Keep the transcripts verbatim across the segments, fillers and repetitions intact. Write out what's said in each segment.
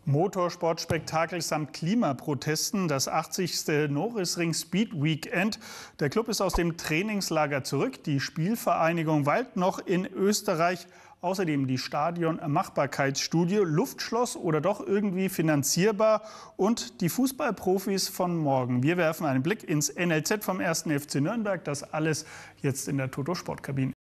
Motorsportspektakel samt Klimaprotesten, das achtzigste Norisring Speed Weekend. Der Club ist aus dem Trainingslager zurück. Die Spielvereinigung weilt noch in Österreich. Außerdem die Stadion-Machbarkeitsstudie, Luftschloss oder doch irgendwie finanzierbar und die Fußballprofis von morgen. Wir werfen einen Blick ins N L Z vom ersten F C Nürnberg. Das alles jetzt in der Toto-Sportkabine.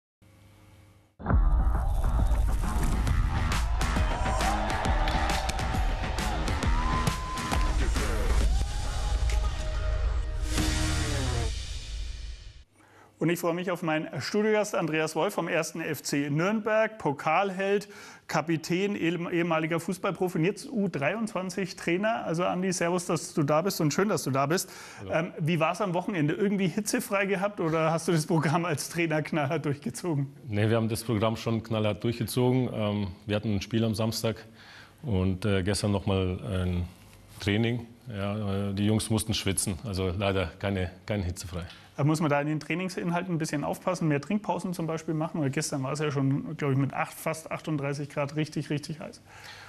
Und ich freue mich auf meinen Studiogast Andreas Wolf vom ersten F C Nürnberg, Pokalheld, Kapitän, ehemaliger Fußballprofi und jetzt U dreiundzwanzig-Trainer. Also Andi, servus, dass du da bist und schön, dass du da bist. Ähm, wie war es am Wochenende? Irgendwie hitzefrei gehabt oder hast du das Programm als Trainer knallhart durchgezogen? Nee, wir haben das Programm schon knallhart durchgezogen. Ähm, wir hatten ein Spiel am Samstag und äh, gestern noch mal ein Training. Ja, die Jungs mussten schwitzen, also leider keine, kein hitzefrei. Muss man da in den Trainingsinhalten ein bisschen aufpassen, mehr Trinkpausen zum Beispiel machen? Weil gestern war es ja schon, glaube ich, mit acht, fast achtunddreißig Grad richtig, richtig heiß.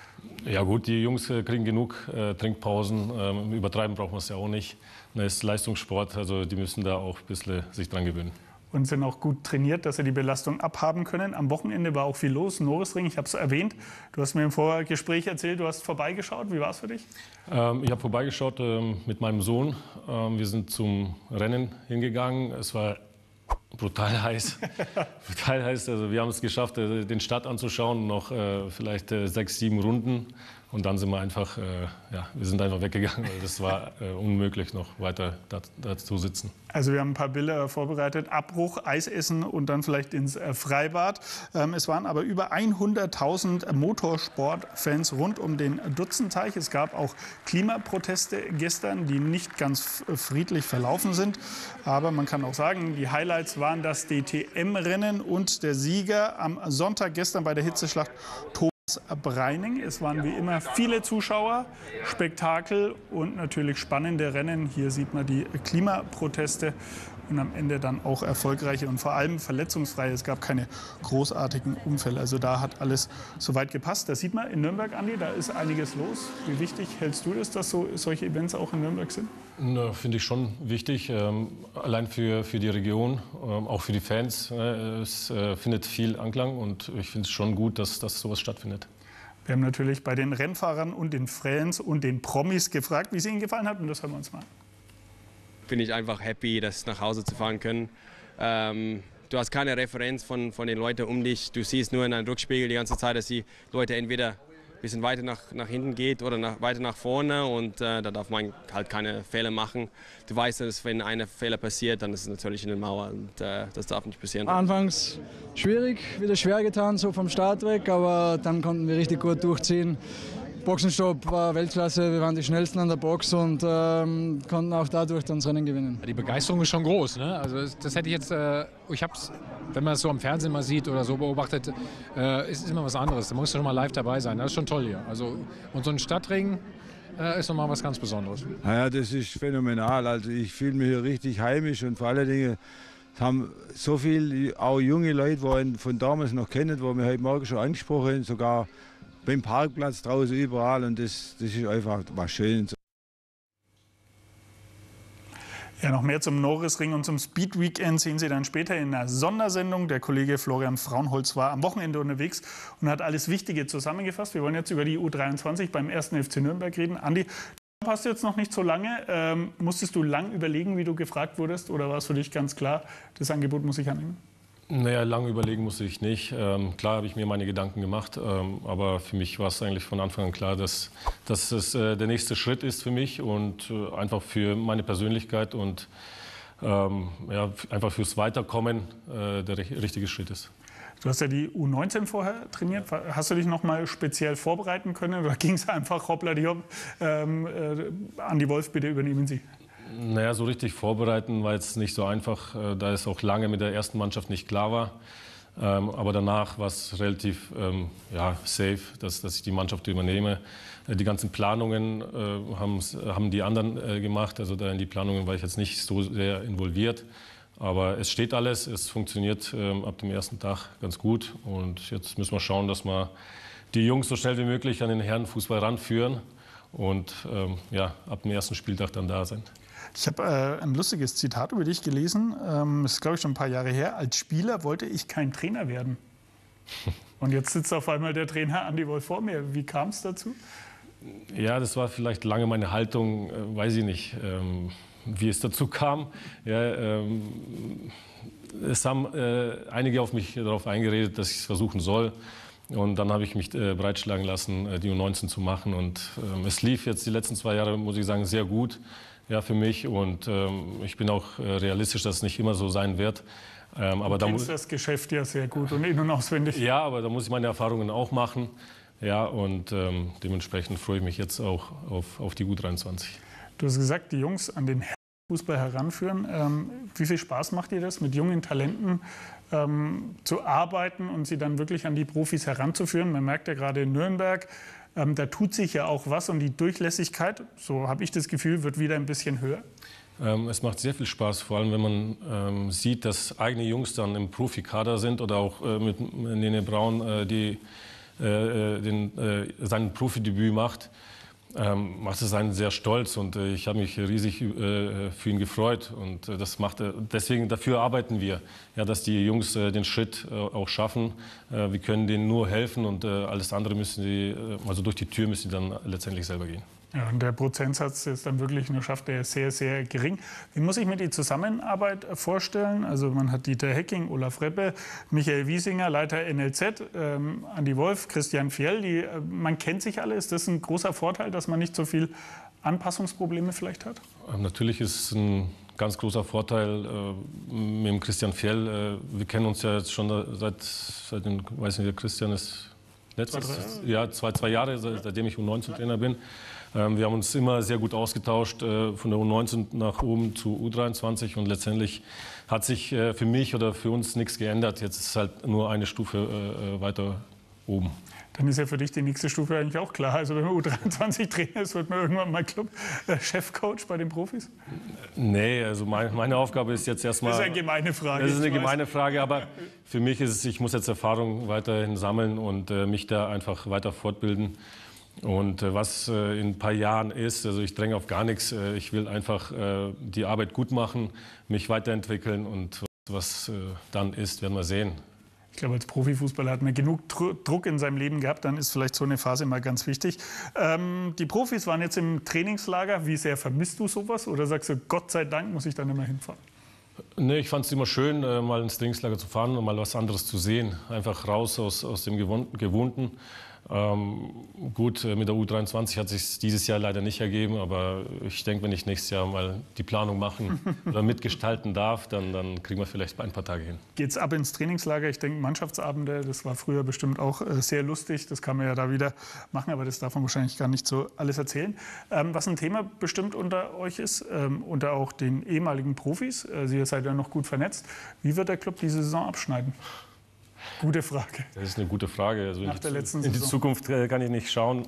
Ja gut, die Jungs kriegen genug äh, Trinkpausen. Ähm, übertreiben brauchen wir es ja auch nicht. Das ist Leistungssport, also die müssen da auch ein bisschen sich dran gewöhnen. Und sind auch gut trainiert, dass sie die Belastung abhaben können. Am Wochenende war auch viel los, Norisring, ich habe es erwähnt. Du hast mir im Vorgespräch erzählt, du hast vorbeigeschaut. Wie war es für dich? Ähm, ich habe vorbeigeschaut ähm, mit meinem Sohn. Ähm, wir sind zum Rennen hingegangen. Es war brutal heiß. brutal heiß. Also wir haben es geschafft, äh, den Start anzuschauen, noch äh, vielleicht äh, sechs, sieben Runden. Und dann sind wir einfach, äh, ja, wir sind einfach weggegangen. Das war äh, unmöglich, noch weiter da, da zu sitzen. Also wir haben ein paar Bilder vorbereitet. Abbruch, Eisessen und dann vielleicht ins äh, Freibad. Ähm, es waren aber über hunderttausend Motorsportfans rund um den Dutzenteich. Es gab auch Klimaproteste gestern, die nicht ganz friedlich verlaufen sind. Aber man kann auch sagen, die Highlights waren das D T M-Rennen und der Sieger am Sonntag gestern bei der Hitzeschlacht Breining. Es waren wie immer viele Zuschauer, Spektakel und natürlich spannende Rennen. Hier sieht man die Klimaproteste und am Ende dann auch erfolgreiche und vor allem verletzungsfreie. Es gab keine großartigen Unfälle. Also da hat alles soweit gepasst. Das sieht man in Nürnberg, Andi, da ist einiges los. Wie wichtig hältst du das, dass so, solche Events auch in Nürnberg sind? Finde ich schon wichtig, ähm, allein für, für die Region, ähm, auch für die Fans. Äh, es äh, findet viel Anklang und ich finde es schon gut, dass, dass sowas stattfindet. Wir haben natürlich bei den Rennfahrern und den Fans und den Promis gefragt, wie es ihnen gefallen hat, und das hören wir uns mal an. Bin ich einfach happy, dass nach Hause zu fahren können. Ähm, du hast keine Referenz von, von den Leuten um dich. Du siehst nur in einem Rückspiegel die ganze Zeit, dass die Leute entweder ein bisschen weiter nach, nach hinten geht oder nach, weiter nach vorne und äh, da darf man halt keine Fehler machen. Du weißt, dass wenn ein Fehler passiert, dann ist es natürlich in der Mauer und äh, das darf nicht passieren. Anfangs schwierig, wieder schwer getan, so vom Start weg, aber dann konnten wir richtig gut durchziehen. Boxenstopp war Weltklasse, wir waren die Schnellsten an der Box und ähm, konnten auch dadurch dann das Rennen gewinnen. Die Begeisterung ist schon groß, ne? Also das, das hätte ich jetzt, äh, ich hab's, wenn man es so am Fernsehen mal sieht oder so beobachtet, äh, ist, ist immer was anderes. Da musst du schon mal live dabei sein. Das ist schon toll hier. Also und so ein Stadtring äh, ist nochmal was ganz Besonderes. Ja, das ist phänomenal. Also ich fühle mich hier richtig heimisch und vor allen Dingen haben so viele, auch junge Leute, die ihn von damals noch kennen, die wir heute Morgen schon angesprochen haben, sogar beim Parkplatz draußen überall und das, das ist einfach was Schönes. Ja, noch mehr zum Norisring und zum Speed Weekend sehen Sie dann später in einer Sondersendung. Der Kollege Florian Fraunholz war am Wochenende unterwegs und hat alles Wichtige zusammengefasst. Wir wollen jetzt über die U dreiundzwanzig beim ersten F C Nürnberg reden. Andi, du hast jetzt noch nicht so lange. Ähm, musstest du lang überlegen, wie du gefragt wurdest, oder war es für dich ganz klar, das Angebot muss ich annehmen? Naja, lange überlegen musste ich nicht. Ähm, klar habe ich mir meine Gedanken gemacht, ähm, aber für mich war es eigentlich von Anfang an klar, dass, dass es äh, der nächste Schritt ist für mich und äh, einfach für meine Persönlichkeit und ähm, ja, einfach fürs Weiterkommen äh, der richtige Schritt ist. Du hast ja die U neunzehn vorher trainiert. Hast du dich noch mal speziell vorbereiten können oder ging es einfach hoppla die hopp? Ähm, äh, Andi Wolf, bitte übernehmen Sie. Naja, so richtig vorbereiten war jetzt nicht so einfach, da es auch lange mit der ersten Mannschaft nicht klar war. Ähm, aber danach war es relativ ähm, ja, safe, dass, dass ich die Mannschaft übernehme. Die ganzen Planungen äh, haben die anderen äh, gemacht. Also da in die Planungen war ich jetzt nicht so sehr involviert. Aber es steht alles, es funktioniert ähm, ab dem ersten Tag ganz gut. Und jetzt müssen wir schauen, dass wir die Jungs so schnell wie möglich an den Herrenfußball ranführen und ähm, ja, ab dem ersten Spieltag dann da sind. Ich habe äh, ein lustiges Zitat über dich gelesen. Ähm, das ist, glaube ich, schon ein paar Jahre her. Als Spieler wollte ich kein Trainer werden. Und jetzt sitzt auf einmal der Trainer Andi Wolf vor mir. Wie kam es dazu? Ja, das war vielleicht lange meine Haltung, äh, weiß ich nicht, ähm, wie es dazu kam. Ja, ähm, es haben äh, einige auf mich darauf eingeredet, dass ich es versuchen soll. Und dann habe ich mich äh, breitschlagen lassen, äh, die U neunzehn zu machen. Und ähm, es lief jetzt die letzten zwei Jahre, muss ich sagen, sehr gut, ja, für mich. Und ähm, ich bin auch äh, realistisch, dass es nicht immer so sein wird. Ähm, aber du da kennst das Geschäft ja sehr gut und in- und auswendig. Ja, aber da muss ich meine Erfahrungen auch machen. Ja, und ähm, dementsprechend freue ich mich jetzt auch auf, auf die U dreiundzwanzig. Du hast gesagt, die Jungs an den Fußball heranführen. Ähm, wie viel Spaß macht dir das, mit jungen Talenten ähm, zu arbeiten und sie dann wirklich an die Profis heranzuführen? Man merkt ja gerade in Nürnberg, ähm, da tut sich ja auch was und die Durchlässigkeit, so habe ich das Gefühl, wird wieder ein bisschen höher. Ähm, es macht sehr viel Spaß, vor allem wenn man ähm, sieht, dass eigene Jungs dann im Profikader sind oder auch äh, mit Nene Braun, äh, die äh, den, äh, sein Profidebüt macht. Ähm, macht es einen sehr stolz und äh, ich habe mich riesig äh, für ihn gefreut und äh, das macht äh, deswegen dafür arbeiten wir, ja, dass die Jungs äh, den Schritt äh, auch schaffen. Äh, wir können denen nur helfen und äh, alles andere müssen sie, äh, also durch die Tür müssen sie dann letztendlich selber gehen. Ja, und der Prozentsatz, der es dann wirklich nur schafft, der ist sehr, sehr gering. Wie muss ich mir die Zusammenarbeit vorstellen? Also man hat Dieter Hecking, Olaf Reppe, Michael Wiesinger, Leiter N L Z, ähm, Andi Wolf, Christian Fjell. Die, äh, man kennt sich alle. Ist das ein großer Vorteil, dass man nicht so viel Anpassungsprobleme vielleicht hat? Ähm, natürlich ist es ein ganz großer Vorteil äh, mit dem Christian Fjell. Äh, wir kennen uns ja jetzt schon seit, seit den, weiß nicht, der Christian ist letztes, zwei, ja, zwei, zwei Jahre, seitdem ich U neunzehn-Trainer bin. Wir haben uns immer sehr gut ausgetauscht, von der U neunzehn nach oben zu U dreiundzwanzig und letztendlich hat sich für mich oder für uns nichts geändert. Jetzt ist es halt nur eine Stufe weiter oben. Dann ist ja für dich die nächste Stufe eigentlich auch klar. Also wenn man U dreiundzwanzig-Trainer ist, wird man irgendwann mal Club äh, Chefcoach bei den Profis? Nee, also mein, meine Aufgabe ist jetzt erstmal... Das ist eine gemeine Frage. Das ist eine gemeine Frage, aber für mich ist es, ich muss jetzt Erfahrung weiterhin sammeln und äh, mich da einfach weiter fortbilden. Und äh, was äh, in ein paar Jahren ist, also ich dränge auf gar nichts. Äh, ich will einfach äh, die Arbeit gut machen, mich weiterentwickeln und was äh, dann ist, werden wir sehen. Ich glaube, als Profifußballer hat man genug Druck in seinem Leben gehabt, dann ist vielleicht so eine Phase mal ganz wichtig. Ähm, die Profis waren jetzt im Trainingslager. Wie sehr vermisst du sowas? Oder sagst du, Gott sei Dank muss ich dann immer hinfahren? Nee, ich fand es immer schön, äh, mal ins Trainingslager zu fahren und mal was anderes zu sehen. Einfach raus aus, aus dem Gewohnten. Ähm, gut, mit der U dreiundzwanzig hat sich dieses Jahr leider nicht ergeben, aber ich denke, wenn ich nächstes Jahr mal die Planung machen oder mitgestalten darf, dann, dann kriegen wir vielleicht ein paar Tage hin. Geht's ab ins Trainingslager? Ich denke, Mannschaftsabende, das war früher bestimmt auch äh, sehr lustig. Das kann man ja da wieder machen, aber das darf man wahrscheinlich gar nicht so alles erzählen. Ähm, was ein Thema bestimmt unter euch ist, ähm, unter auch den ehemaligen Profis, äh, ihr seid ja noch gut vernetzt. Wie wird der Club diese Saison abschneiden? Gute Frage. Das ist eine gute Frage. Also Nach der letzten in die Zukunft kann ich nicht schauen.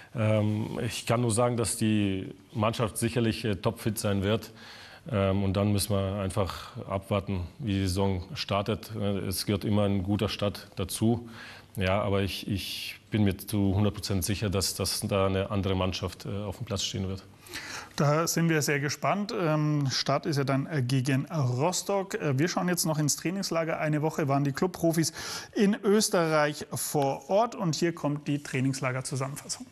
Ich kann nur sagen, dass die Mannschaft sicherlich topfit sein wird. Und dann müssen wir einfach abwarten, wie die Saison startet. Es gehört immer ein guter Start dazu. Ja, aber ich, ich bin mir zu hundert Prozent sicher, dass, dass da eine andere Mannschaft auf dem Platz stehen wird. Da sind wir sehr gespannt. Start ist ja dann gegen Rostock. Wir schauen jetzt noch ins Trainingslager. Eine Woche waren die Clubprofis in Österreich vor Ort. Und hier kommt die Trainingslager-Zusammenfassung.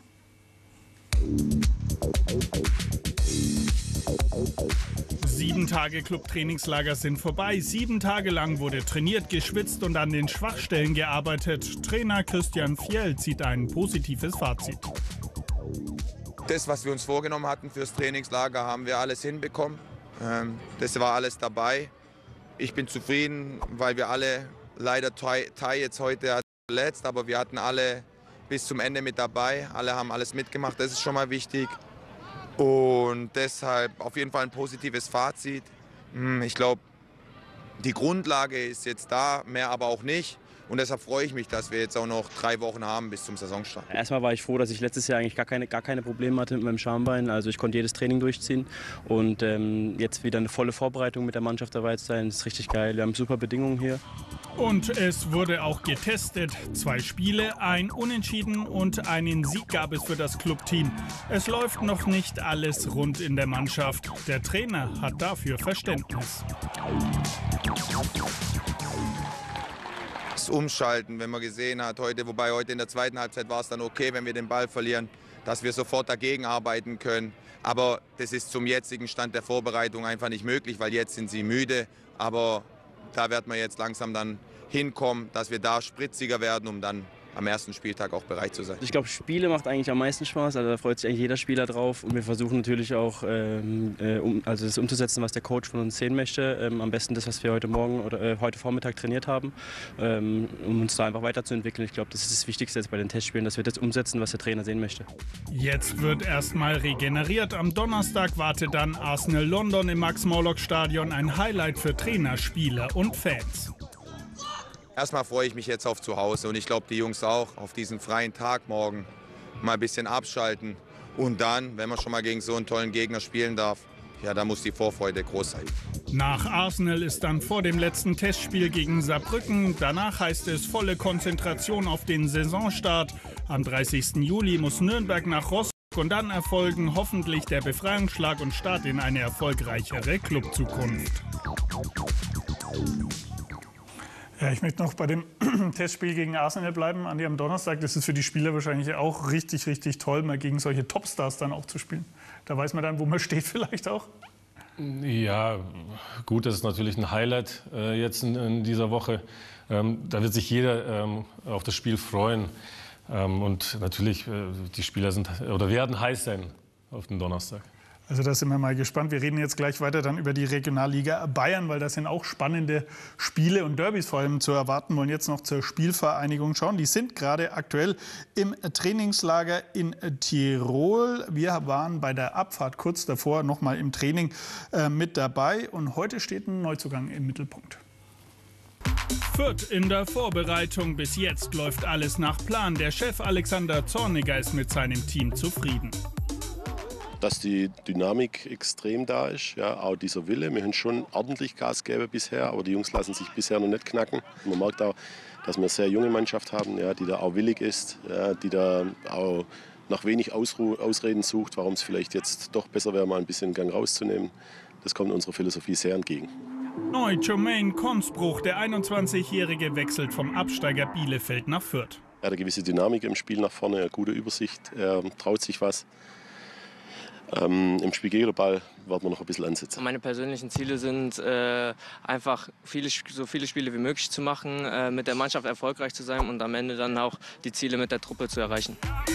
Sieben Tage Clubtrainingslager sind vorbei. Sieben Tage lang wurde trainiert, geschwitzt und an den Schwachstellen gearbeitet. Trainer Christian Fjell zieht ein positives Fazit. Das, was wir uns vorgenommen hatten fürs Trainingslager, haben wir alles hinbekommen. Das war alles dabei. Ich bin zufrieden, weil wir alle, leider Tai jetzt heute verletzt, aber wir hatten alle bis zum Ende mit dabei. Alle haben alles mitgemacht, das ist schon mal wichtig. Und deshalb auf jeden Fall ein positives Fazit. Ich glaube, die Grundlage ist jetzt da, mehr aber auch nicht. Und deshalb freue ich mich, dass wir jetzt auch noch drei Wochen haben bis zum Saisonstart. Erstmal war ich froh, dass ich letztes Jahr eigentlich gar keine, gar keine Probleme hatte mit meinem Schambein. Also ich konnte jedes Training durchziehen. Und ähm, jetzt wieder eine volle Vorbereitung mit der Mannschaft dabei zu sein, ist richtig geil. Wir haben super Bedingungen hier. Und es wurde auch getestet. Zwei Spiele, ein Unentschieden und einen Sieg gab es für das Clubteam. Es läuft noch nicht alles rund in der Mannschaft. Der Trainer hat dafür Verständnis. Das Umschalten, wenn man gesehen hat heute, wobei heute in der zweiten Halbzeit war es dann okay, wenn wir den Ball verlieren, dass wir sofort dagegen arbeiten können. Aber das ist zum jetzigen Stand der Vorbereitung einfach nicht möglich, weil jetzt sind sie müde. Aber da wird man jetzt langsam dann hinkommen, dass wir da spritziger werden, um dann am ersten Spieltag auch bereit zu sein. Ich glaube, Spiele macht eigentlich am meisten Spaß, also da freut sich eigentlich jeder Spieler drauf. Und wir versuchen natürlich auch, ähm, äh, um, also das umzusetzen, was der Coach von uns sehen möchte. Ähm, am besten das, was wir heute Morgen oder äh, heute Vormittag trainiert haben, ähm, um uns da einfach weiterzuentwickeln. Ich glaube, das ist das Wichtigste jetzt bei den Testspielen, dass wir das umsetzen, was der Trainer sehen möchte. Jetzt wird erstmal regeneriert. Am Donnerstag wartet dann Arsenal London im Max-Morlock-Stadion, ein Highlight für Trainer, Spieler und Fans. Erstmal freue ich mich jetzt auf zu Hause und ich glaube, die Jungs auch, auf diesen freien Tag morgen mal ein bisschen abschalten. Und dann, wenn man schon mal gegen so einen tollen Gegner spielen darf, ja, da muss die Vorfreude groß sein. Nach Arsenal ist dann vor dem letzten Testspiel gegen Saarbrücken. Danach heißt es volle Konzentration auf den Saisonstart. Am dreißigsten Juli muss Nürnberg nach Rostock und dann erfolgen hoffentlich der Befreiungsschlag und Start in eine erfolgreichere Clubzukunft. Ja, ich möchte noch bei dem Testspiel gegen Arsenal bleiben, Andi, am Donnerstag. Das ist für die Spieler wahrscheinlich auch richtig, richtig toll, mal gegen solche Topstars dann auch zu spielen. Da weiß man dann, wo man steht vielleicht auch. Ja, gut, das ist natürlich ein Highlight äh, jetzt in, in dieser Woche. Ähm, da wird sich jeder ähm, auf das Spiel freuen. Ähm, und natürlich, äh, die Spieler sind oder werden heiß sein auf den Donnerstag. Also da sind wir mal gespannt. Wir reden jetzt gleich weiter dann über die Regionalliga Bayern, weil da sind auch spannende Spiele und Derbys vor allem zu erwarten. Wir wollen jetzt noch zur Spielvereinigung schauen. Die sind gerade aktuell im Trainingslager in Tirol. Wir waren bei der Abfahrt kurz davor noch mal im Training äh, mit dabei. Und heute steht ein Neuzugang im Mittelpunkt. Fürth in der Vorbereitung. Bis jetzt läuft alles nach Plan. Der Chef Alexander Zorniger ist mit seinem Team zufrieden. Dass die Dynamik extrem da ist, ja, auch dieser Wille. Wir haben schon ordentlich Gas gegeben bisher, aber die Jungs lassen sich bisher noch nicht knacken. Man merkt auch, dass wir eine sehr junge Mannschaft haben, ja, die da auch willig ist, ja, die da auch nach wenig Ausru Ausreden sucht, warum es vielleicht jetzt doch besser wäre, mal ein bisschen Gang rauszunehmen. Das kommt unserer Philosophie sehr entgegen. Neu Jermaine Consbruch, der einundzwanzigjährige, wechselt vom Absteiger Bielefeld nach Fürth. Er hat eine gewisse Dynamik im Spiel nach vorne, eine gute Übersicht, er traut sich was. Ähm, Im Spiel gegen den Ball werden wir noch ein bisschen ansetzen. Meine persönlichen Ziele sind äh, einfach viele, so viele Spiele wie möglich zu machen, äh, mit der Mannschaft erfolgreich zu sein und am Ende dann auch die Ziele mit der Truppe zu erreichen.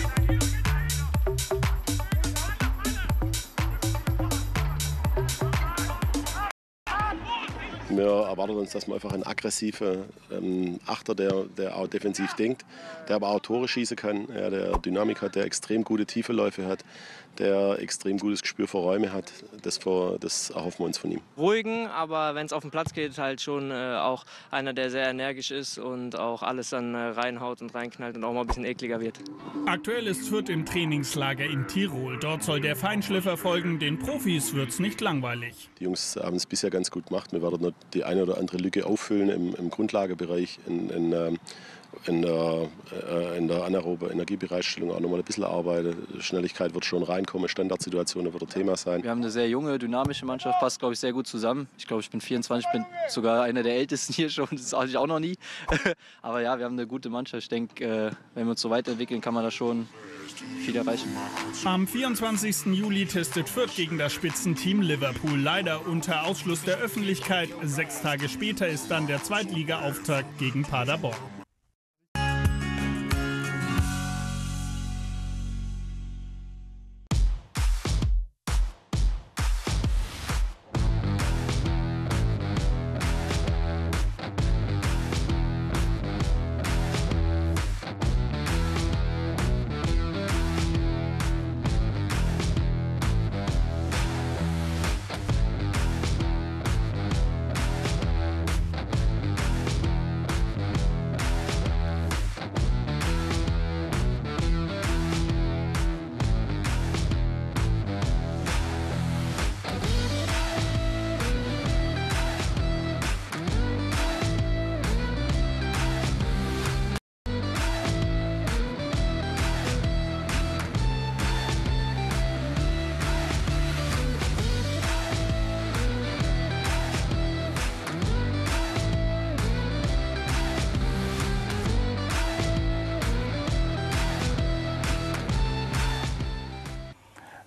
Wir erwarten uns, dass man einfach einen aggressiven ähm, Achter, der, der auch defensiv denkt, der aber auch Tore schießen kann, ja, der Dynamik hat, der extrem gute Tiefenläufe hat, der extrem gutes Gespür für Räume hat. Das, vor, das erhoffen wir uns von ihm. Ruhigen, aber wenn es auf den Platz geht, halt schon äh, auch einer, der sehr energisch ist und auch alles dann äh, reinhaut und reinknallt und auch mal ein bisschen ekliger wird. Aktuell ist Fürth im Trainingslager in Tirol. Dort soll der Feinschliff folgen. Den Profis wird's nicht langweilig. Die Jungs haben es bisher ganz gut gemacht. Wir werden noch die eine oder andere Lücke auffüllen im, im Grundlagebereich, in, in, in, der, in der anaeroben Energiebereitstellung auch noch mal ein bisschen arbeiten. Schnelligkeit wird schon reinkommen, Standardsituationen wird ein Thema sein. Wir haben eine sehr junge, dynamische Mannschaft, passt, glaube ich, sehr gut zusammen. Ich glaube, ich bin vierundzwanzig, bin sogar einer der Ältesten hier schon, das hatte ich auch noch nie. Aber ja, wir haben eine gute Mannschaft. Ich denke, wenn wir uns so weiterentwickeln, kann man da schon viel erreichen. Am vierundzwanzigsten Juli testet Fürth gegen das Spitzenteam Liverpool. Leider unter Ausschluss der Öffentlichkeit. Sechs Tage später ist dann der Zweitliga-Auftakt gegen Paderborn.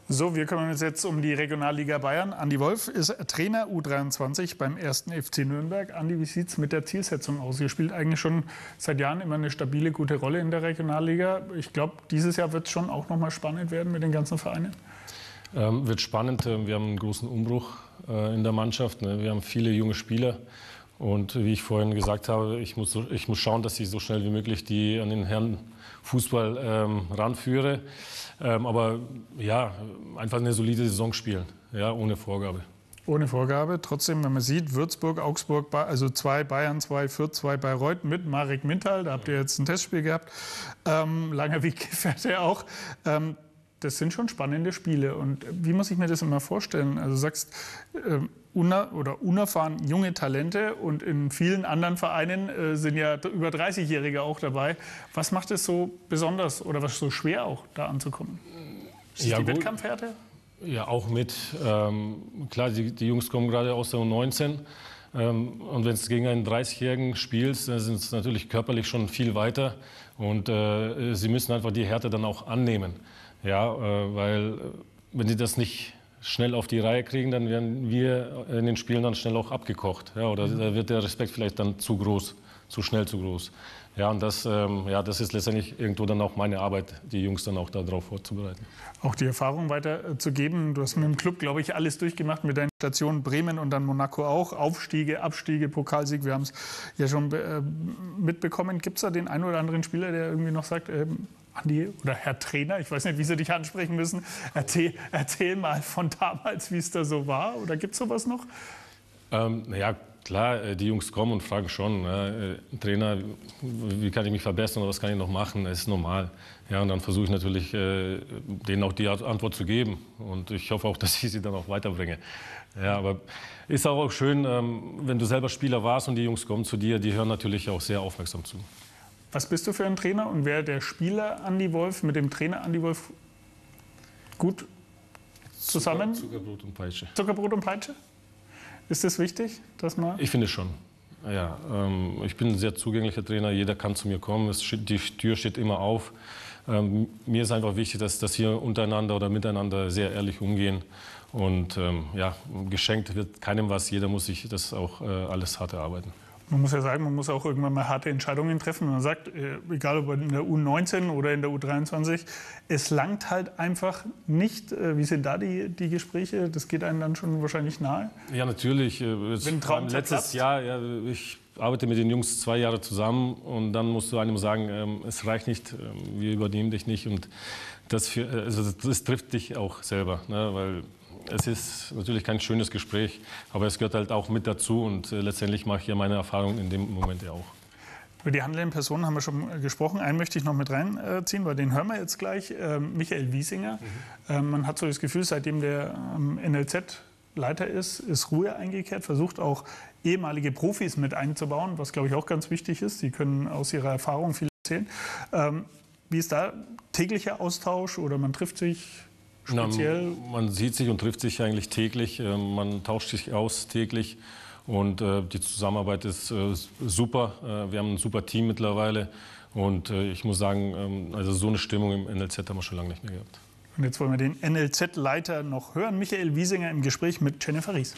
So, wir kümmern uns jetzt um die Regionalliga Bayern. Andi Wolf ist Trainer U dreiundzwanzig beim ersten F C Nürnberg. Andi, wie sieht es mit der Zielsetzung aus? Ihr spielt eigentlich schon seit Jahren immer eine stabile, gute Rolle in der Regionalliga. Ich glaube, dieses Jahr wird es schon auch noch mal spannend werden mit den ganzen Vereinen. Ähm, wird spannend. Wir haben einen großen Umbruch äh, in der Mannschaft. Ne? Wir haben viele junge Spieler. Und wie ich vorhin gesagt habe, ich muss, ich muss schauen, dass ich so schnell wie möglich die an den Herrenfußball ähm, ranführe. Ähm, aber ja, einfach eine solide Saison spielen, ja, ohne Vorgabe. Ohne Vorgabe. Trotzdem, wenn man sieht, Würzburg, Augsburg, also zwei Bayern, zwei Fürth, zwei Bayreuth mit Marek Mintal. Da habt ihr jetzt ein Testspiel gehabt. Ähm, langer Weggefährte auch. Ähm, das sind schon spannende Spiele. Und wie muss ich mir das immer vorstellen? Also du sagst, ähm, una oder unerfahren junge Talente und in vielen anderen Vereinen äh, sind ja über dreißigjährige auch dabei. Was macht es so besonders oder was so schwer auch da anzukommen? Ist ja, die gut. Wettkampfhärte? Ja, auch mit. Ähm, klar, die, die Jungs kommen gerade aus der U neunzehn. Ähm, und wenn es gegen einen dreißigjährigen spielst, dann sind es natürlich körperlich schon viel weiter. Und äh, sie müssen einfach die Härte dann auch annehmen. Ja, äh, weil wenn sie das nicht schnell auf die Reihe kriegen, dann werden wir in den Spielen dann schnell auch abgekocht. Ja, oder da wird der Respekt vielleicht dann zu groß, zu schnell zu groß. Ja, und das, ähm, ja, das ist letztendlich irgendwo dann auch meine Arbeit, die Jungs dann auch darauf vorzubereiten. Auch die Erfahrung weiterzugeben. Du hast mit dem Club, glaube ich, alles durchgemacht mit deinen Stationen Bremen und dann Monaco auch. Aufstiege, Abstiege, Pokalsieg, wir haben es ja schon äh, mitbekommen. Gibt es da den einen oder anderen Spieler, der irgendwie noch sagt, äh, Andi oder Herr Trainer, ich weiß nicht, wie Sie dich ansprechen müssen, erzähl, erzähl mal von damals, wie es da so war, oder gibt es sowas noch? Ähm, naja, klar, die Jungs kommen und fragen schon, äh, Trainer, wie kann ich mich verbessern oder was kann ich noch machen, das ist normal. Ja, und dann versuche ich natürlich, äh, denen auch die Antwort zu geben und ich hoffe auch, dass ich sie dann auch weiterbringe. Ja, aber ist auch schön, ähm, wenn du selber Spieler warst und die Jungs kommen zu dir, die hören natürlich auch sehr aufmerksam zu. Was bist du für ein Trainer und wäre der Spieler Andi Wolf mit dem Trainer Andi Wolf gut zusammen? Zucker, Zuckerbrot und Peitsche. Zuckerbrot und Peitsche? Ist das wichtig, dass man? Ich finde schon. Ja, ähm, ich bin ein sehr zugänglicher Trainer. Jeder kann zu mir kommen. Es, die Tür steht immer auf. Ähm, mir ist einfach wichtig, dass, dass wir untereinander oder miteinander sehr ehrlich umgehen. Und ähm, ja, geschenkt wird keinem was. Jeder muss sich das auch äh, alles hart erarbeiten. Man muss ja sagen, man muss auch irgendwann mal harte Entscheidungen treffen. Man sagt, egal ob in der U neunzehn oder in der U dreiundzwanzig, es langt halt einfach nicht. Wie sind da die, die Gespräche? Das geht einem dann schon wahrscheinlich nahe. Ja, natürlich. Wenn Traum letztes Jahr, ja, ich arbeite mit den Jungs zwei Jahre zusammen und dann musst du einem sagen, ähm, es reicht nicht, ähm, wir übernehmen dich nicht. Und das, für, also das trifft dich auch selber, ne, weil es ist natürlich kein schönes Gespräch, aber es gehört halt auch mit dazu und äh, letztendlich mache ich ja meine Erfahrungen in dem Moment ja auch. Über die handelnden Personen haben wir schon gesprochen. Einen möchte ich noch mit reinziehen, weil den hören wir jetzt gleich. Ähm, Michael Wiesinger. Mhm. Ähm, man hat so das Gefühl, seitdem der ähm, N L Z-Leiter ist, ist Ruhe eingekehrt, versucht auch ehemalige Profis mit einzubauen, was glaube ich auch ganz wichtig ist. Die können aus ihrer Erfahrung viel erzählen. Ähm, wie ist da täglicher Austausch oder man trifft sich? Speziell? Na, man sieht sich und trifft sich eigentlich täglich, man tauscht sich aus täglich und äh, die Zusammenarbeit ist äh, super. Äh, wir haben ein super Team mittlerweile und äh, ich muss sagen, ähm, also so eine Stimmung im N L Z haben wir schon lange nicht mehr gehabt. Und jetzt wollen wir den N L Z-Leiter noch hören, Michael Wiesinger im Gespräch mit Jennifer Ries.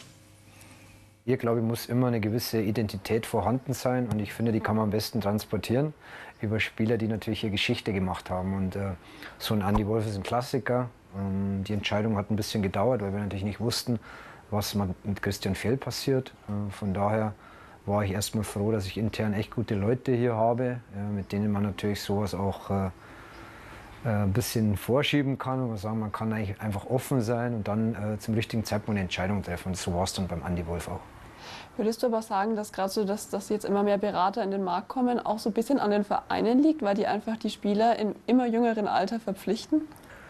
Hier, glaube ich, muss immer eine gewisse Identität vorhanden sein und ich finde, die kann man am besten transportieren über Spieler, die natürlich hier Geschichte gemacht haben. Und äh, so ein Andi Wolf ist ein Klassiker. Ähm, die Entscheidung hat ein bisschen gedauert, weil wir natürlich nicht wussten, was mit Christian Fjell passiert. Äh, von daher war ich erstmal froh, dass ich intern echt gute Leute hier habe, äh, mit denen man natürlich sowas auch äh, ein bisschen vorschieben kann und sagen, man kann eigentlich einfach offen sein und dann äh, zum richtigen Zeitpunkt eine Entscheidung treffen. Und so war es dann beim Andi Wolf auch. Würdest du aber sagen, dass gerade so, dass, dass jetzt immer mehr Berater in den Markt kommen, auch so ein bisschen an den Vereinen liegt, weil die einfach die Spieler im immer jüngeren Alter verpflichten?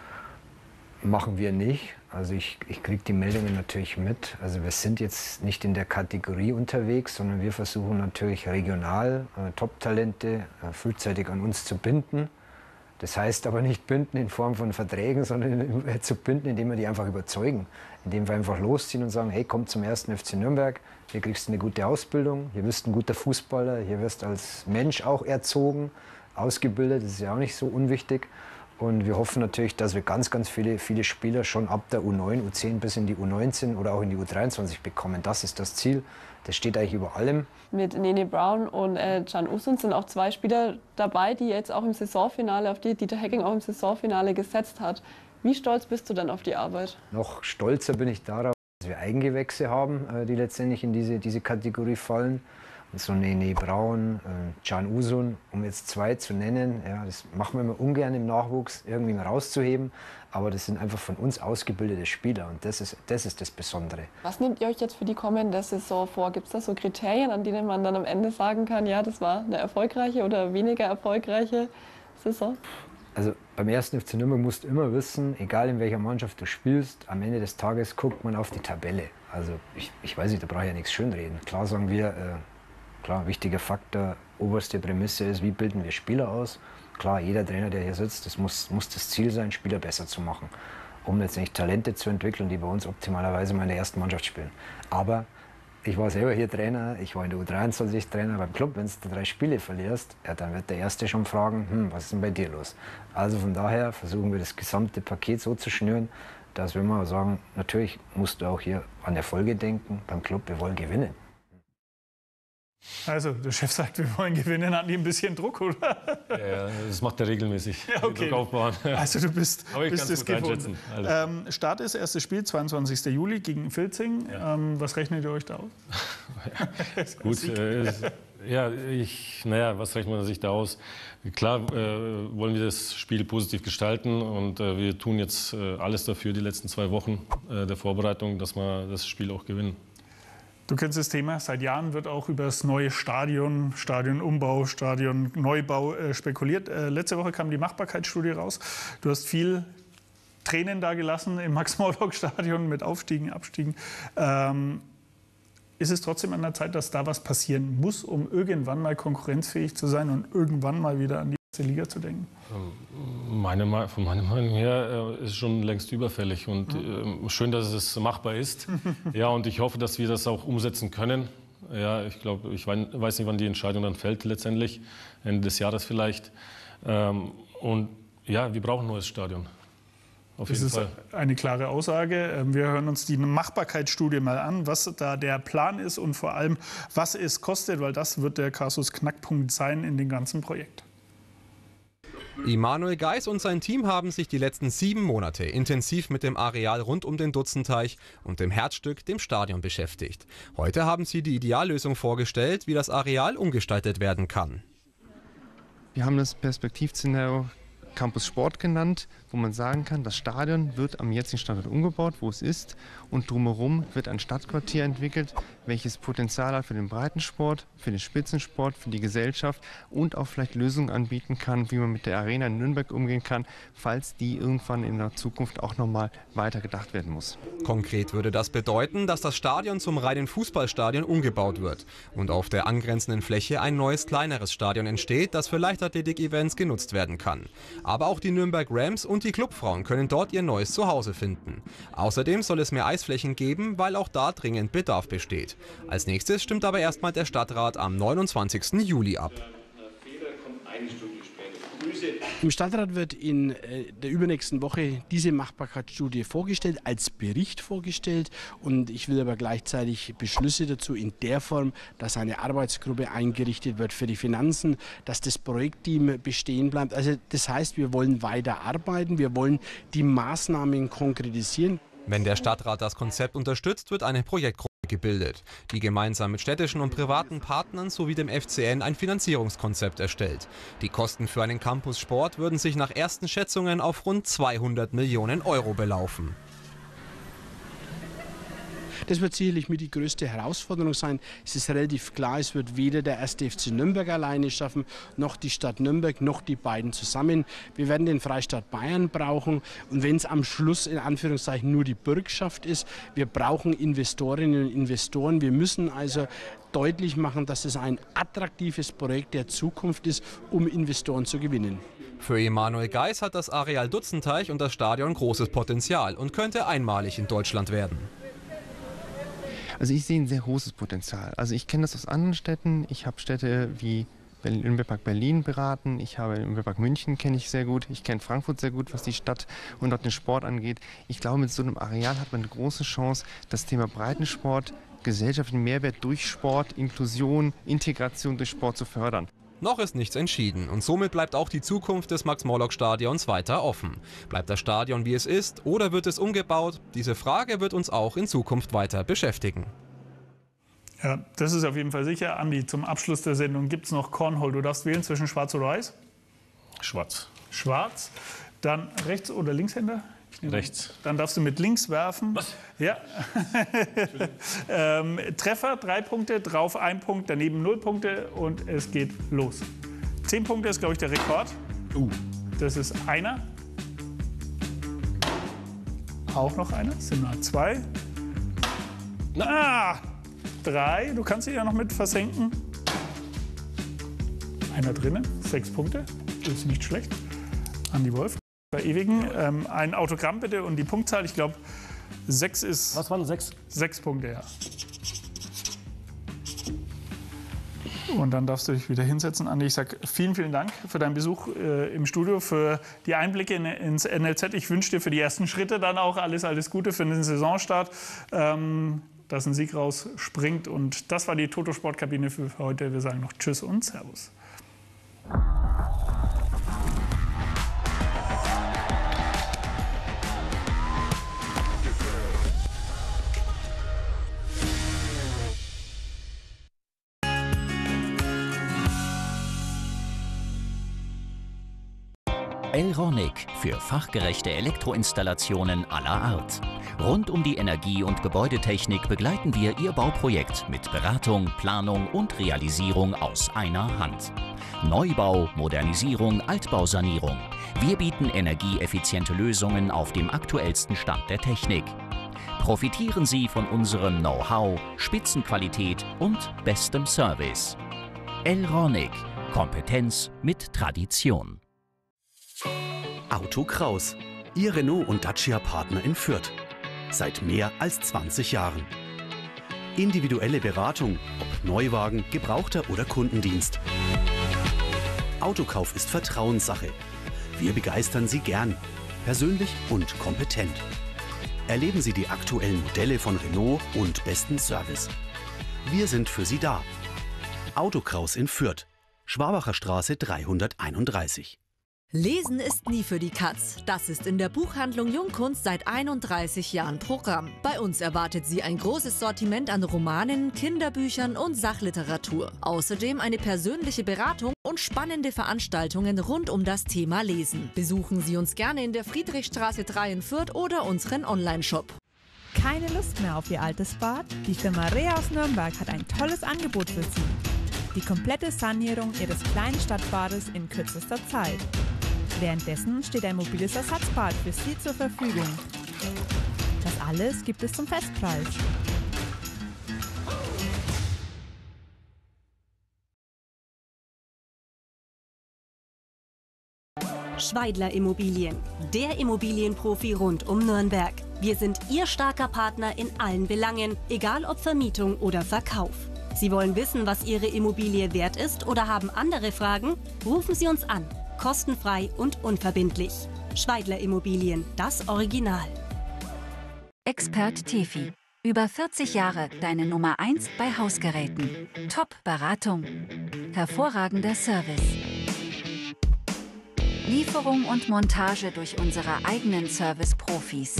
Machen wir nicht. Also ich, ich kriege die Meldungen natürlich mit. Also wir sind jetzt nicht in der Kategorie unterwegs, sondern wir versuchen natürlich regional äh, Top-Talente äh, frühzeitig an uns zu binden. Das heißt aber nicht binden in Form von Verträgen, sondern äh, zu binden, indem wir die einfach überzeugen. Indem wir einfach losziehen und sagen, hey, komm zum ersten F C Nürnberg, hier kriegst du eine gute Ausbildung, hier wirst du ein guter Fußballer, hier wirst du als Mensch auch erzogen, ausgebildet, das ist ja auch nicht so unwichtig. Und wir hoffen natürlich, dass wir ganz, ganz viele, viele Spieler schon ab der U neun, U zehn bis in die U neunzehn oder auch in die U dreiundzwanzig bekommen. Das ist das Ziel. Das steht eigentlich über allem. Mit Nene Brown und äh, Can Uzun sind auch zwei Spieler dabei, die jetzt auch im Saisonfinale, auf die Dieter Hecking auch im Saisonfinale gesetzt hat. Wie stolz bist du denn auf die Arbeit? Noch stolzer bin ich darauf, dass wir Eigengewächse haben, äh, die letztendlich in diese, diese Kategorie fallen. Und so Nene Brown, äh, Can Uzun, um jetzt zwei zu nennen, ja, das machen wir immer ungern im Nachwuchs, irgendwie mal rauszuheben. Aber das sind einfach von uns ausgebildete Spieler und das ist, das ist das Besondere. Was nehmt ihr euch jetzt für die kommende Saison vor? Gibt es da so Kriterien, an denen man dann am Ende sagen kann, ja, das war eine erfolgreiche oder weniger erfolgreiche Saison? Also beim ersten F C Nürnberg musst du immer wissen, egal in welcher Mannschaft du spielst, am Ende des Tages guckt man auf die Tabelle. Also ich, ich weiß nicht, da brauche ich ja nichts schönreden. Klar sagen wir, äh, klar, wichtiger Faktor, oberste Prämisse ist, wie bilden wir Spieler aus? Klar, jeder Trainer, der hier sitzt, das muss, muss das Ziel sein, Spieler besser zu machen, um letztendlich Talente zu entwickeln, die bei uns optimalerweise mal in der ersten Mannschaft spielen. Aber ich war selber hier Trainer, ich war in der U dreiundzwanzig Trainer beim Club. Wenn du drei Spiele verlierst, ja, dann wird der Erste schon fragen, hm, was ist denn bei dir los? Also von daher versuchen wir das gesamte Paket so zu schnüren, dass wir mal sagen, natürlich musst du auch hier an Erfolge denken beim Club, wir wollen gewinnen. Also, der Chef sagt, wir wollen gewinnen, hat die ein bisschen Druck, oder? Ja, das macht er regelmäßig. Ja, okay. Druck aufbauen. Also, du bist, Aber ich bist es gewohnt. Ähm, Start ist erstes Spiel, zweiundzwanzigsten Juli gegen Filzing. Ja. Ähm, was rechnet ihr euch da aus? Ja. Gut, äh, ja, ich, naja, was rechnet man sich da aus? Klar äh, wollen wir das Spiel positiv gestalten und äh, wir tun jetzt äh, alles dafür, die letzten zwei Wochen äh, der Vorbereitung, dass wir das Spiel auch gewinnen. Du kennst das Thema, seit Jahren wird auch über das neue Stadion, Stadionumbau, Stadionneubau äh, spekuliert. Äh, letzte Woche kam die Machbarkeitsstudie raus. Du hast viel Tränen da gelassen im Max-Morlock-Stadion mit Aufstiegen, Abstiegen. Ähm, ist es trotzdem an der Zeit, dass da was passieren muss, um irgendwann mal konkurrenzfähig zu sein und irgendwann mal wieder an die erste Liga zu denken? Meine, von meiner Meinung her äh, ist es schon längst überfällig und äh, schön, dass es machbar ist. Ja, und ich hoffe, dass wir das auch umsetzen können. Ja, ich glaube, ich weiß nicht, wann die Entscheidung dann fällt letztendlich, Ende des Jahres vielleicht. Ähm, und ja, wir brauchen ein neues Stadion. Auf jeden das ist Fall. Eine klare Aussage. Wir hören uns die Machbarkeitsstudie mal an, was da der Plan ist und vor allem, was es kostet, weil das wird der Kasus Knackpunkt sein in dem ganzen Projekt. Emanuel Geis und sein Team haben sich die letzten sieben Monate intensiv mit dem Areal rund um den Dutzenteich und dem Herzstück, dem Stadion, beschäftigt. Heute haben sie die Ideallösung vorgestellt, wie das Areal umgestaltet werden kann. Wir haben das Perspektivszenario Campus Sport genannt, wo man sagen kann, das Stadion wird am jetzigen Standort umgebaut, wo es ist, und drumherum wird ein Stadtquartier entwickelt, welches Potenzial hat für den Breitensport, für den Spitzensport, für die Gesellschaft und auch vielleicht Lösungen anbieten kann, wie man mit der Arena in Nürnberg umgehen kann, falls die irgendwann in der Zukunft auch nochmal weitergedacht werden muss. Konkret würde das bedeuten, dass das Stadion zum reinen Fußballstadion umgebaut wird und auf der angrenzenden Fläche ein neues, kleineres Stadion entsteht, das für Leichtathletik-Events genutzt werden kann. Aber auch die Nürnberg Rams und die Clubfrauen können dort ihr neues Zuhause finden. Außerdem soll es mehr Eisflächen geben, weil auch da dringend Bedarf besteht. Als nächstes stimmt aber erstmal der Stadtrat am neunundzwanzigsten Juli ab. Im Stadtrat wird in äh, der übernächsten Woche diese Machbarkeitsstudie vorgestellt, als Bericht vorgestellt. Und ich will aber gleichzeitig Beschlüsse dazu in der Form, dass eine Arbeitsgruppe eingerichtet wird für die Finanzen, dass das Projektteam bestehen bleibt. Also das heißt, wir wollen weiter arbeiten, wir wollen die Maßnahmen konkretisieren. Wenn der Stadtrat das Konzept unterstützt, wird eine Projektgruppe gebildet, die gemeinsam mit städtischen und privaten Partnern sowie dem F C N ein Finanzierungskonzept erstellt. Die Kosten für einen Campus Sport würden sich nach ersten Schätzungen auf rund zweihundert Millionen Euro belaufen. Das wird sicherlich mit die größte Herausforderung sein. Es ist relativ klar, es wird weder der erste F C Nürnberg alleine schaffen, noch die Stadt Nürnberg, noch die beiden zusammen. Wir werden den Freistaat Bayern brauchen. Und wenn es am Schluss in Anführungszeichen nur die Bürgschaft ist, wir brauchen Investorinnen und Investoren. Wir müssen also deutlich machen, dass es ein attraktives Projekt der Zukunft ist, um Investoren zu gewinnen. Für Emanuel Geis hat das Areal Dutzenteich und das Stadion großes Potenzial und könnte einmalig in Deutschland werden. Also ich sehe ein sehr großes Potenzial. Also ich kenne das aus anderen Städten. Ich habe Städte wie Olympiapark Berlin beraten, ich habe den Olympiapark München, kenne ich sehr gut, ich kenne Frankfurt sehr gut, was die Stadt und dort den Sport angeht. Ich glaube, mit so einem Areal hat man eine große Chance, das Thema Breitensport, gesellschaftlichen Mehrwert durch Sport, Inklusion, Integration durch Sport zu fördern. Noch ist nichts entschieden und somit bleibt auch die Zukunft des Max-Morlock-Stadions weiter offen. Bleibt das Stadion wie es ist oder wird es umgebaut? Diese Frage wird uns auch in Zukunft weiter beschäftigen. Ja, das ist auf jeden Fall sicher. Andi, zum Abschluss der Sendung gibt es noch Cornhole. Du darfst wählen zwischen Schwarz oder Weiß? Schwarz. Schwarz. Dann Rechts- oder Linkshänder? Rechts. Dann darfst du mit links werfen. Was? Ja. ähm, Treffer, drei Punkte, drauf ein Punkt, daneben null Punkte und es geht los. Zehn Punkte ist, glaube ich, der Rekord. Uh. Das ist einer. Auch noch einer. Das sind nur zwei. Ah! Drei. Du kannst dich ja noch mit versenken. Einer drinnen. Sechs Punkte. Das ist nicht schlecht. Andi Wolf. Verewigen. Ähm, ein Autogramm bitte und die Punktzahl. Ich glaube, sechs ist. Was waren sechs? Sechs Punkte, ja. Und dann darfst du dich wieder hinsetzen. Andi, ich sage vielen, vielen Dank für deinen Besuch äh, im Studio, für die Einblicke in, ins N L Z. Ich wünsche dir für die ersten Schritte dann auch alles, alles Gute für den Saisonstart, ähm, dass ein Sieg rausspringt. Und das war die Toto-Sportkabine für heute. Wir sagen noch Tschüss und Servus. Elronic für fachgerechte Elektroinstallationen aller Art. Rund um die Energie- und Gebäudetechnik begleiten wir Ihr Bauprojekt mit Beratung, Planung und Realisierung aus einer Hand. Neubau, Modernisierung, Altbausanierung. Wir bieten energieeffiziente Lösungen auf dem aktuellsten Stand der Technik. Profitieren Sie von unserem Know-how, Spitzenqualität und bestem Service. Elronic. Kompetenz mit Tradition. Auto Kraus, Ihr Renault und Dacia-Partner in Fürth. Seit mehr als zwanzig Jahren. Individuelle Beratung, ob Neuwagen, Gebrauchter oder Kundendienst. Autokauf ist Vertrauenssache. Wir begeistern Sie gern, persönlich und kompetent. Erleben Sie die aktuellen Modelle von Renault und besten Service. Wir sind für Sie da. Auto Kraus in Fürth, Schwabacher Straße dreihunderteinunddreißig. Lesen ist nie für die Katz. Das ist in der Buchhandlung Jungkunst seit einunddreißig Jahren Programm. Bei uns erwartet Sie ein großes Sortiment an Romanen, Kinderbüchern und Sachliteratur. Außerdem eine persönliche Beratung und spannende Veranstaltungen rund um das Thema Lesen. Besuchen Sie uns gerne in der Friedrichstraße drei in Fürth oder unseren Online-Shop. Keine Lust mehr auf Ihr altes Bad? Die Firma Rea aus Nürnberg hat ein tolles Angebot für Sie. Die komplette Sanierung Ihres kleinen Stadtbades in kürzester Zeit. Währenddessen steht ein mobiles Ersatzbad für Sie zur Verfügung. Das alles gibt es zum Festpreis. Schweidler Immobilien, der Immobilienprofi rund um Nürnberg. Wir sind Ihr starker Partner in allen Belangen, egal ob Vermietung oder Verkauf. Sie wollen wissen, was Ihre Immobilie wert ist oder haben andere Fragen? Rufen Sie uns an. Kostenfrei und unverbindlich. Schweidler Immobilien, das Original. Expert Tefi. Über vierzig Jahre deine Nummer eins bei Hausgeräten. Top-Beratung. Hervorragender Service. Lieferung und Montage durch unsere eigenen Service-Profis.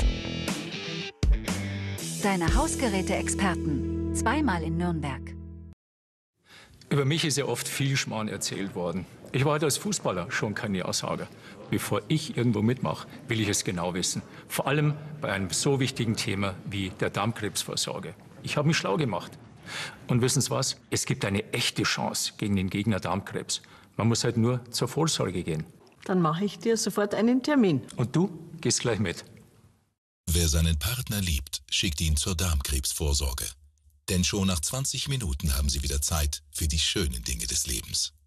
Deine Hausgeräte-Experten. Zweimal in Nürnberg. Über mich ist ja oft viel Schmarrn erzählt worden. Ich war halt als Fußballer schon kein Ja-Sager. Bevor ich irgendwo mitmache, will ich es genau wissen. Vor allem bei einem so wichtigen Thema wie der Darmkrebsvorsorge. Ich habe mich schlau gemacht. Und wissen Sie was? Es gibt eine echte Chance gegen den Gegner Darmkrebs. Man muss halt nur zur Vorsorge gehen. Dann mache ich dir sofort einen Termin. Und du gehst gleich mit. Wer seinen Partner liebt, schickt ihn zur Darmkrebsvorsorge. Denn schon nach zwanzig Minuten haben Sie wieder Zeit für die schönen Dinge des Lebens.